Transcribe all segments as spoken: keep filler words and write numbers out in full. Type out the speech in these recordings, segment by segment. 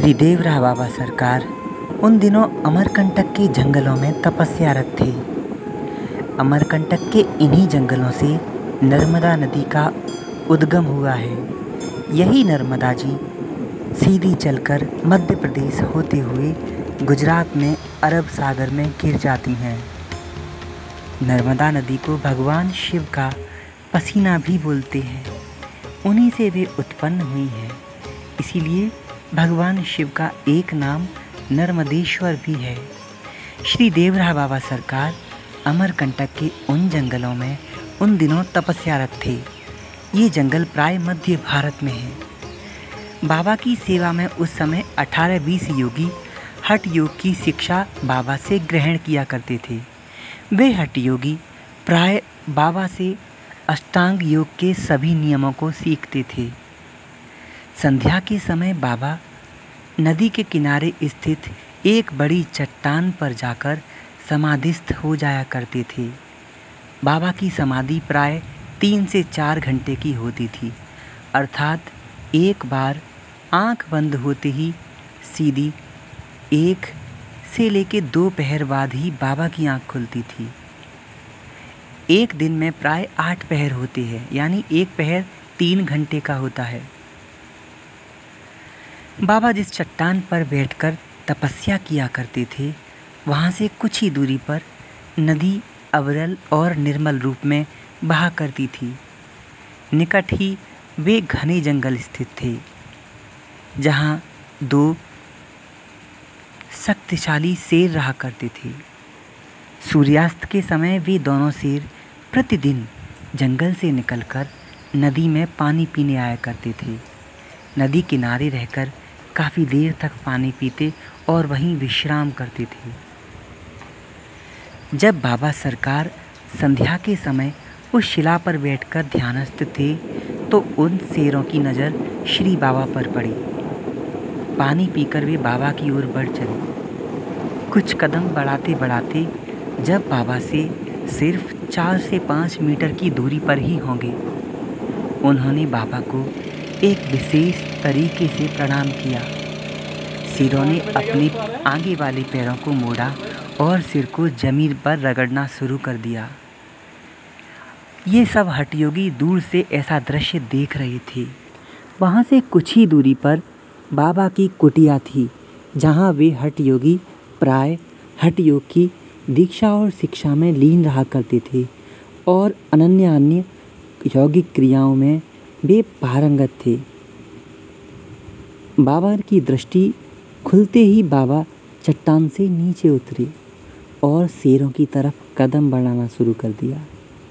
श्री देवराय बाबा सरकार उन दिनों अमरकंटक के जंगलों में तपस्यारत थे। अमरकंटक के इन्हीं जंगलों से नर्मदा नदी का उद्गम हुआ है। यही नर्मदा जी सीधी चलकर मध्य प्रदेश होते हुए गुजरात में अरब सागर में गिर जाती हैं। नर्मदा नदी को भगवान शिव का पसीना भी बोलते हैं। उन्हीं से वे उत्पन्न हुई है। इसीलिए भगवान शिव का एक नाम नर्मदेश्वर भी है। श्री देवराय बाबा सरकार अमरकंटक के उन जंगलों में उन दिनों तपस्यारत थे। ये जंगल प्राय मध्य भारत में है। बाबा की सेवा में उस समय अठारह बीस योगी हठ योग की शिक्षा बाबा से ग्रहण किया करते थे। वे हठ योगी प्राय बाबा से अष्टांग योग के सभी नियमों को सीखते थे। संध्या के समय बाबा नदी के किनारे स्थित एक बड़ी चट्टान पर जाकर समाधिस्थ हो जाया करते थे। बाबा की समाधि प्राय तीन से चार घंटे की होती थी, अर्थात एक बार आंख बंद होते ही सीधी एक से लेके दो पहर बाद ही बाबा की आंख खुलती थी। एक दिन में प्राय आठ पहर होते हैं, यानी एक पहर तीन घंटे का होता है। बाबा जिस चट्टान पर बैठकर तपस्या किया करते थे, वहाँ से कुछ ही दूरी पर नदी अविरल और निर्मल रूप में बहा करती थी। निकट ही वे घने जंगल स्थित थे, जहाँ दो शक्तिशाली शेर रहा करते थे। सूर्यास्त के समय वे दोनों शेर प्रतिदिन जंगल से निकलकर नदी में पानी पीने आया करते थे। नदी किनारे रहकर काफ़ी देर तक पानी पीते और वहीं विश्राम करते थे। जब बाबा सरकार संध्या के समय उस शिला पर बैठकर ध्यानस्थ थे, तो उन शेरों की नज़र श्री बाबा पर पड़ी। पानी पीकर वे बाबा की ओर बढ़ चले। कुछ कदम बढ़ाते बढ़ाते जब बाबा से सिर्फ चार से पाँच मीटर की दूरी पर ही होंगे, उन्होंने बाबा को एक विशेष तरीके से प्रणाम किया। शेरों ने अपने आगे वाले पैरों को मोड़ा और सिर को जमीन पर रगड़ना शुरू कर दिया। ये सब हठयोगी दूर से ऐसा दृश्य देख रहे थे। वहाँ से कुछ ही दूरी पर बाबा की कुटिया थी, जहाँ वे हठयोगी प्राय हठयोग की दीक्षा और शिक्षा में लीन रहा करते थे और अनन्य अन्य यौगिक क्रियाओं में वे पारंगत थे। बाबा की दृष्टि खुलते ही बाबा चट्टान से नीचे उतरे और शेरों की तरफ कदम बढ़ाना शुरू कर दिया।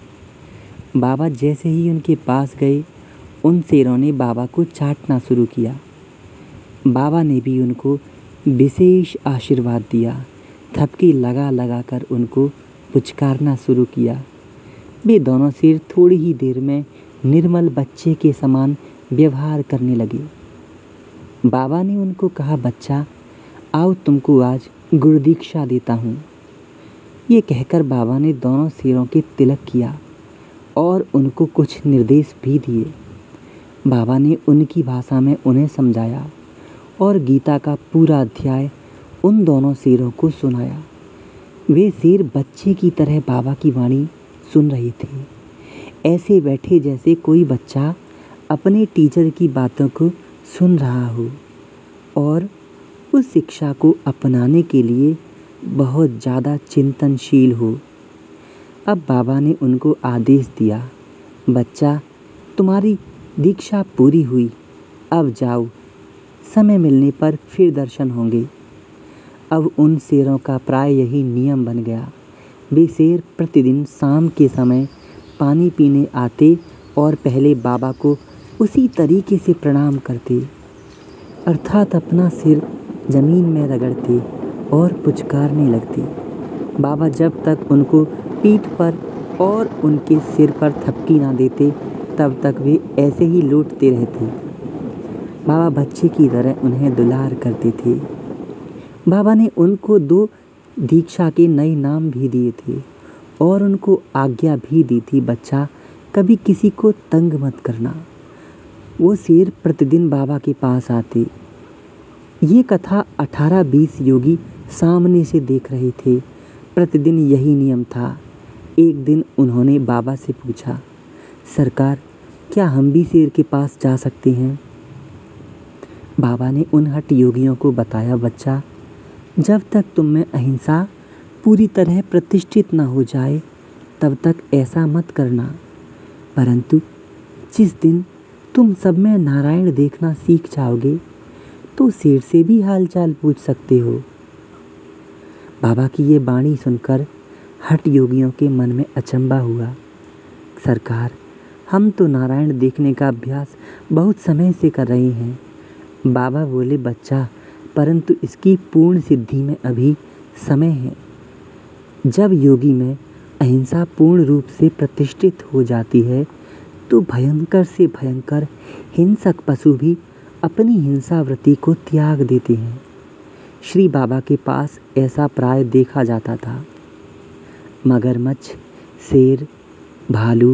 बाबा जैसे ही उनके पास गए, उन शेरों ने बाबा को चाटना शुरू किया। बाबा ने भी उनको विशेष आशीर्वाद दिया। थपकी लगा लगा कर उनको पुचकारना शुरू किया। वे दोनों शेर थोड़ी ही देर में निर्मल बच्चे के समान व्यवहार करने लगे। बाबा ने उनको कहा, बच्चा आओ, तुमको आज गुरु दीक्षा देता हूँ। ये कहकर बाबा ने दोनों शेरों के तिलक किया और उनको कुछ निर्देश भी दिए। बाबा ने उनकी भाषा में उन्हें समझाया और गीता का पूरा अध्याय उन दोनों शेरों को सुनाया। वे शेर बच्चे की तरह बाबा की वाणी सुन रहे थे, ऐसे बैठे जैसे कोई बच्चा अपने टीचर की बातों को सुन रहा हो और उस शिक्षा को अपनाने के लिए बहुत ज़्यादा चिंतनशील हो। अब बाबा ने उनको आदेश दिया, बच्चा तुम्हारी दीक्षा पूरी हुई, अब जाओ, समय मिलने पर फिर दर्शन होंगे। अब उन शेरों का प्राय यही नियम बन गया। वे शेर प्रतिदिन शाम के समय पानी पीने आते और पहले बाबा को उसी तरीके से प्रणाम करते, अर्थात अपना सिर ज़मीन में रगड़ते और पुचकारने लगते। बाबा जब तक उनको पीठ पर और उनके सिर पर थपकी ना देते, तब तक वे ऐसे ही लौटते रहते। बाबा बच्चे की तरह उन्हें दुलार करते थे। बाबा ने उनको दो दीक्षा के नए नाम भी दिए थे और उनको आज्ञा भी दी थी, बच्चा कभी किसी को तंग मत करना। वो शेर प्रतिदिन बाबा के पास आते ये कथा अठारह बीस योगी सामने से देख रहे थे। प्रतिदिन यही नियम था। एक दिन उन्होंने बाबा से पूछा, सरकार, क्या हम भी शेर के पास जा सकते हैं? बाबा ने उन हठ योगियों को बताया, बच्चा, जब तक तुम में अहिंसा पूरी तरह प्रतिष्ठित न हो जाए तब तक ऐसा मत करना, परंतु जिस दिन तुम सब में नारायण देखना सीख जाओगे तो शेर से भी हालचाल पूछ सकते हो। बाबा की ये वाणी सुनकर हठ योगियों के मन में अचंभा हुआ। सरकार, हम तो नारायण देखने का अभ्यास बहुत समय से कर रहे हैं। बाबा बोले, बच्चा, परंतु इसकी पूर्ण सिद्धि में अभी समय है। जब योगी में अहिंसा पूर्ण रूप से प्रतिष्ठित हो जाती है तो भयंकर से भयंकर हिंसक पशु भी अपनी हिंसावृत्ति को त्याग देते हैं। श्री बाबा के पास ऐसा प्राय देखा जाता था। मगरमच्छ, शेर, भालू,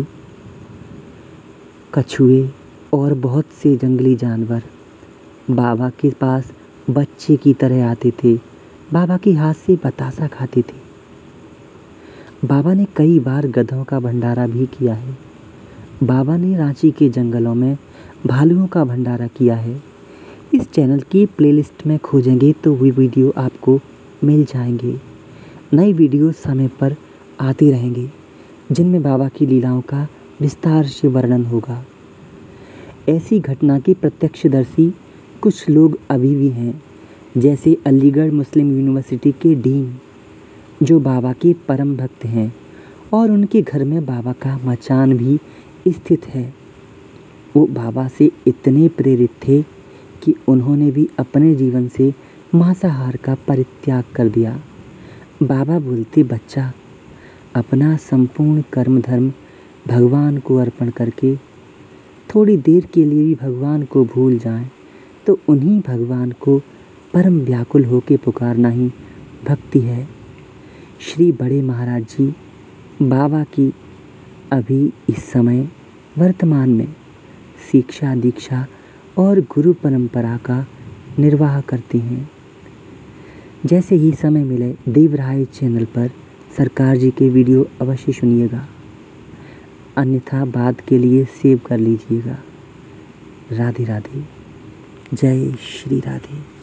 कछुए और बहुत से जंगली जानवर बाबा के पास बच्चे की तरह आते थे। बाबा के हाथ से बतासा खाते थे। बाबा ने कई बार गधों का भंडारा भी किया है। बाबा ने रांची के जंगलों में भालुओं का भंडारा किया है। इस चैनल की प्लेलिस्ट में खोजेंगे तो वे वीडियो आपको मिल जाएंगे। नई वीडियो समय पर आते रहेंगे जिनमें बाबा की लीलाओं का विस्तार से वर्णन होगा। ऐसी घटना के प्रत्यक्षदर्शी कुछ लोग अभी भी हैं, जैसे अलीगढ़ मुस्लिम यूनिवर्सिटी के डीन, जो बाबा के परम भक्त हैं और उनके घर में बाबा का मचान भी स्थित है। वो बाबा से इतने प्रेरित थे कि उन्होंने भी अपने जीवन से मांसाहार का परित्याग कर दिया। बाबा बोलते, बच्चा, अपना संपूर्ण कर्म धर्म भगवान को अर्पण करके थोड़ी देर के लिए भी भगवान को भूल जाएं तो उन्हीं भगवान को परम व्याकुल होकर पुकारना ही भक्ति है। श्री बड़े महाराज जी बाबा की अभी इस समय वर्तमान में शिक्षा दीक्षा और गुरु परंपरा का निर्वाह करते हैं। जैसे ही समय मिले देवराय चैनल पर सरकार जी के वीडियो अवश्य सुनिएगा, अन्यथा बाद के लिए सेव कर लीजिएगा। राधे राधे। जय श्री राधे।